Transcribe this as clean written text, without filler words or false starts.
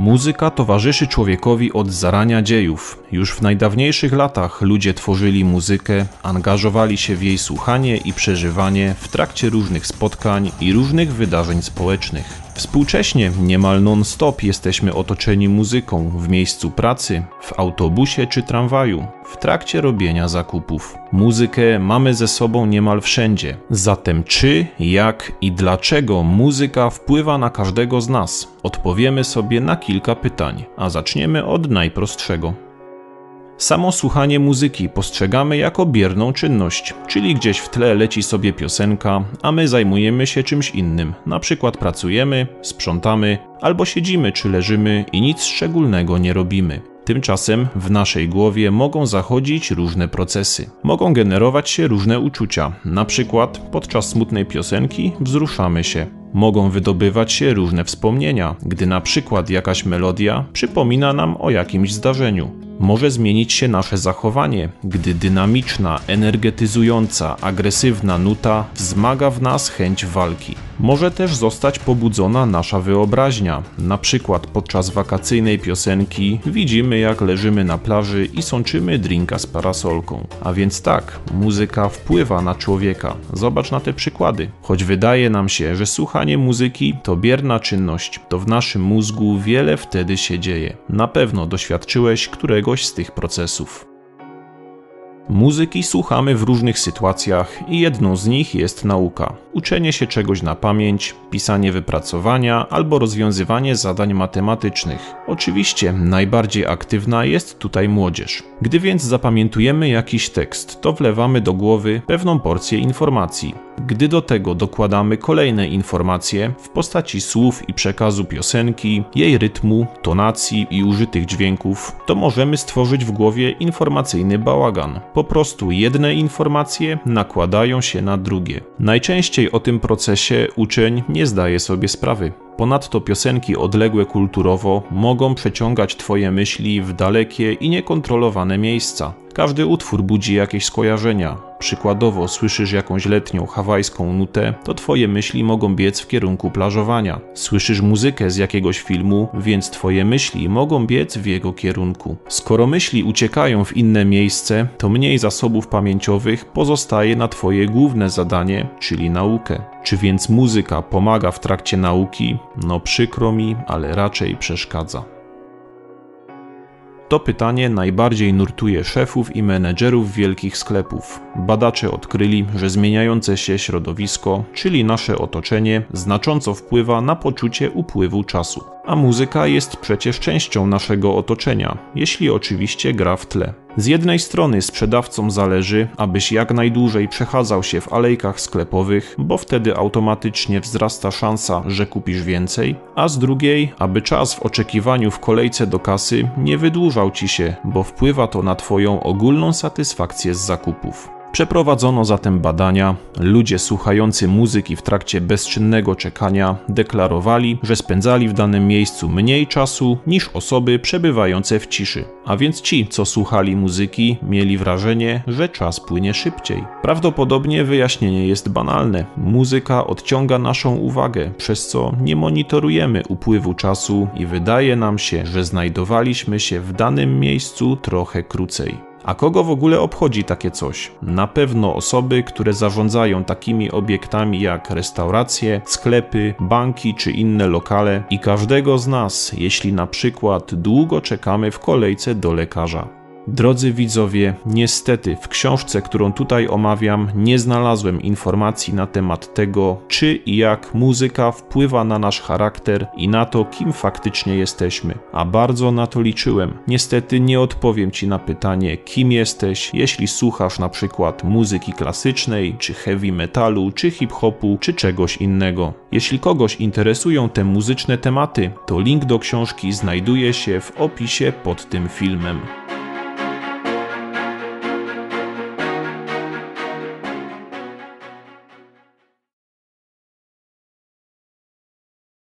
Muzyka towarzyszy człowiekowi od zarania dziejów. Już w najdawniejszych latach ludzie tworzyli muzykę, angażowali się w jej słuchanie i przeżywanie w trakcie różnych spotkań i różnych wydarzeń społecznych. Współcześnie niemal non-stop jesteśmy otoczeni muzyką w miejscu pracy, w autobusie czy tramwaju, w trakcie robienia zakupów. Muzykę mamy ze sobą niemal wszędzie. Zatem czy, jak i dlaczego muzyka wpływa na każdego z nas? Odpowiemy sobie na kilka pytań, a zaczniemy od najprostszego. Samo słuchanie muzyki postrzegamy jako bierną czynność, czyli gdzieś w tle leci sobie piosenka, a my zajmujemy się czymś innym, na przykład pracujemy, sprzątamy, albo siedzimy czy leżymy i nic szczególnego nie robimy. Tymczasem w naszej głowie mogą zachodzić różne procesy. Mogą generować się różne uczucia, na przykład podczas smutnej piosenki wzruszamy się. Mogą wydobywać się różne wspomnienia, gdy na przykład jakaś melodia przypomina nam o jakimś zdarzeniu. Może zmienić się nasze zachowanie, gdy dynamiczna, energetyzująca, agresywna nuta wzmaga w nas chęć walki. Może też zostać pobudzona nasza wyobraźnia. Na przykład podczas wakacyjnej piosenki widzimy, jak leżymy na plaży i sączymy drinka z parasolką. A więc tak, muzyka wpływa na człowieka. Zobacz na te przykłady. Choć wydaje nam się, że słuchanie muzyki to bierna czynność, to w naszym mózgu wiele wtedy się dzieje. Na pewno doświadczyłeś któregoś z tych procesów. Muzyki słuchamy w różnych sytuacjach i jedną z nich jest nauka. Uczenie się czegoś na pamięć, pisanie wypracowania albo rozwiązywanie zadań matematycznych. Oczywiście najbardziej aktywna jest tutaj młodzież. Gdy więc zapamiętujemy jakiś tekst, to wlewamy do głowy pewną porcję informacji. Gdy do tego dokładamy kolejne informacje w postaci słów i przekazu piosenki, jej rytmu, tonacji i użytych dźwięków, to możemy stworzyć w głowie informacyjny bałagan. Po prostu jedne informacje nakładają się na drugie. Najczęściej o tym procesie uczeń nie zdaje sobie sprawy. Ponadto piosenki odległe kulturowo mogą przeciągać Twoje myśli w dalekie i niekontrolowane miejsca. Każdy utwór budzi jakieś skojarzenia. Przykładowo słyszysz jakąś letnią hawajską nutę, to Twoje myśli mogą biec w kierunku plażowania. Słyszysz muzykę z jakiegoś filmu, więc Twoje myśli mogą biec w jego kierunku. Skoro myśli uciekają w inne miejsce, to mniej zasobów pamięciowych pozostaje na Twoje główne zadanie, czyli naukę. Czy więc muzyka pomaga w trakcie nauki? No przykro mi, ale raczej przeszkadza. To pytanie najbardziej nurtuje szefów i menedżerów wielkich sklepów. Badacze odkryli, że zmieniające się środowisko, czyli nasze otoczenie, znacząco wpływa na poczucie upływu czasu. A muzyka jest przecież częścią naszego otoczenia, jeśli oczywiście gra w tle. Z jednej strony sprzedawcom zależy, abyś jak najdłużej przechadzał się w alejkach sklepowych, bo wtedy automatycznie wzrasta szansa, że kupisz więcej, a z drugiej, aby czas w oczekiwaniu w kolejce do kasy nie wydłużał ci się, bo wpływa to na Twoją ogólną satysfakcję z zakupów. Przeprowadzono zatem badania. Ludzie słuchający muzyki w trakcie bezczynnego czekania deklarowali, że spędzali w danym miejscu mniej czasu niż osoby przebywające w ciszy. A więc ci, co słuchali muzyki, mieli wrażenie, że czas płynie szybciej. Prawdopodobnie wyjaśnienie jest banalne. Muzyka odciąga naszą uwagę, przez co nie monitorujemy upływu czasu i wydaje nam się, że znajdowaliśmy się w danym miejscu trochę krócej. A kogo w ogóle obchodzi takie coś? Na pewno osoby, które zarządzają takimi obiektami jak restauracje, sklepy, banki czy inne lokale i każdego z nas, jeśli na przykład długo czekamy w kolejce do lekarza. Drodzy widzowie, niestety w książce, którą tutaj omawiam, nie znalazłem informacji na temat tego, czy i jak muzyka wpływa na nasz charakter i na to, kim faktycznie jesteśmy. A bardzo na to liczyłem. Niestety nie odpowiem Ci na pytanie, kim jesteś, jeśli słuchasz na przykład muzyki klasycznej, czy heavy metalu, czy hip-hopu, czy czegoś innego. Jeśli kogoś interesują te muzyczne tematy, to link do książki znajduje się w opisie pod tym filmem.